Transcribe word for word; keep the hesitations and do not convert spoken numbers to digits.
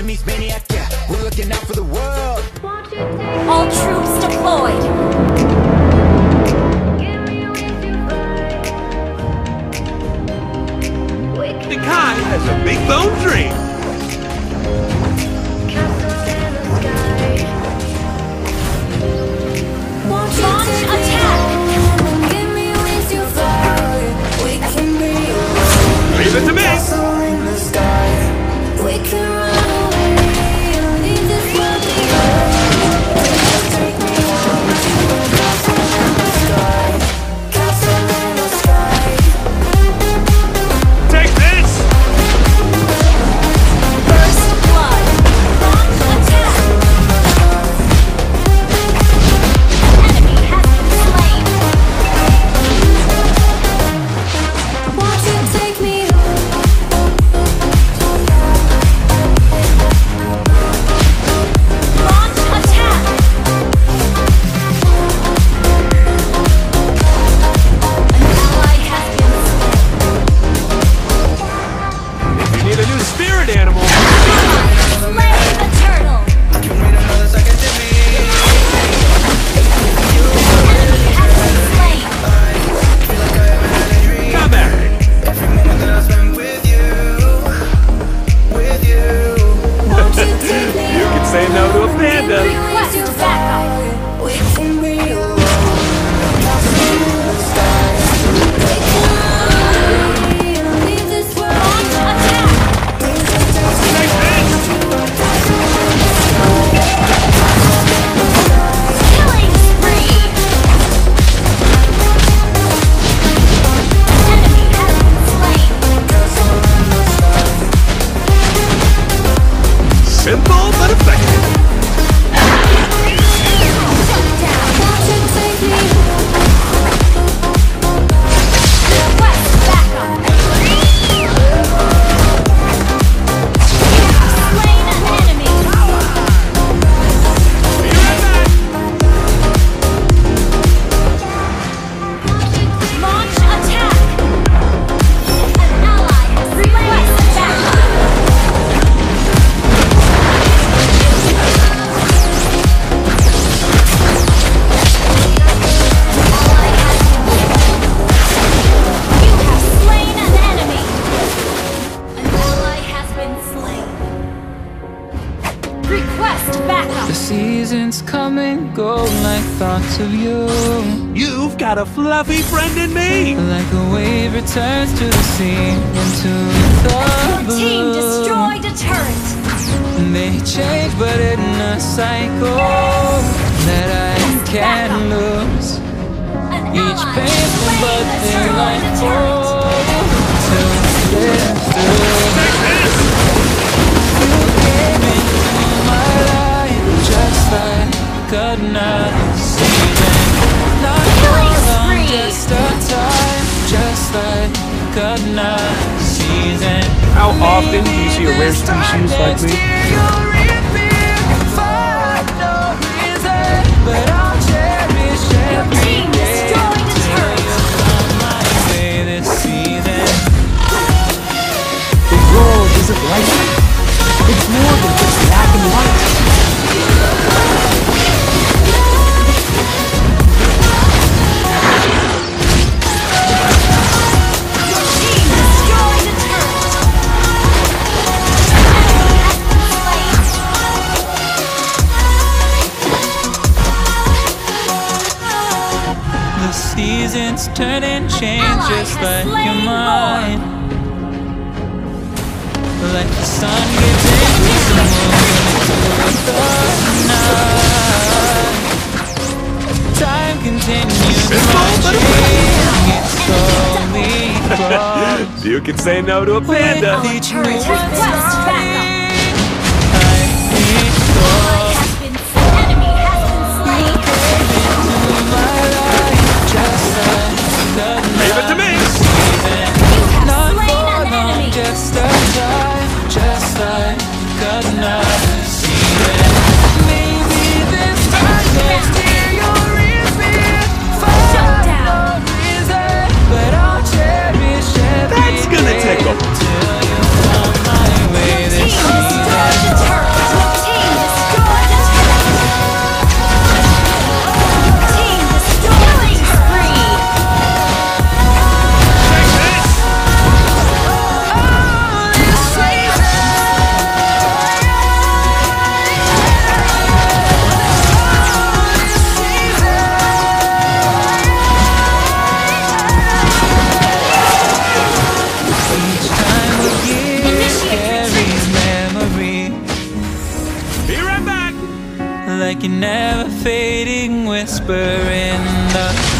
enemy's maniac, yeah, we're looking out for the world. All troops deployed. The guy has a big bone dream. Launch attack. Leave it to me. Thoughts of you. You've got a fluffy friend in me. Like a wave returns to the sea, into the blue. Your team destroyed a turret. They change, but in a cycle that I can't lose. Each painful but delightful to live through. You came into my life just like another season, not for long, just a time, just like another season. How often do you see a rare species like me? But I'll cherish every day till you come my way this season. The world isn't like that. It's more than just black and white. Seasons turn and change just like your mind. Like the sun gives into the moon into the night. Time continues marching, it slowly grows. You can say no to a panda. Our turret request backup. Leave it to me! Not for long, just a time, just like another season. Maybe this time next year you'll reappear for no reason, but I'll cherish every That's gonna day tickle. till you come my way this season. like a never fading whisper in the